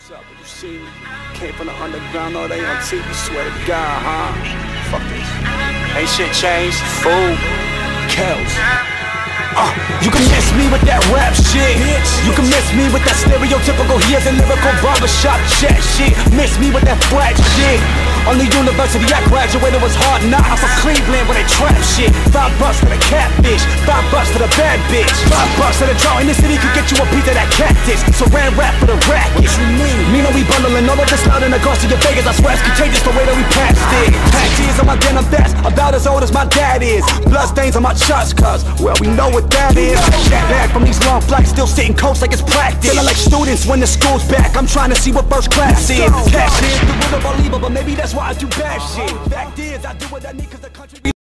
What's up? You see me? Came from the underground, all they on TV, swear to God, huh? Fuck this. Ain't shit changed, fool. Kells. You can miss me with that rap shit. You can miss me with that stereotypical here's a lyrical barbershop chat shit. Miss me with that flat shit. On the university I graduated was hard knocks for Cleveland where they trap shit. $5 for the catfish, $5 for the bad bitch, $5 for the draw in the city could get you a piece of that cactus. So ran rap for the racket. What you mean? Me know we bundling all of this loud in the cost of your Vegas. I swear it's contagious the way that we passed it. Patch years on my denim vest, about as old as my dad is. Blood stains on my chucks, cuz, well we know what that is. Jet back from these long flights, still sitting coast like it's practice. Feeling like students when the school's back. I'm trying to see what first class is. Cash is the real unbelievable, maybe that's why I do bad shit. Fact is, I do what I need cause the country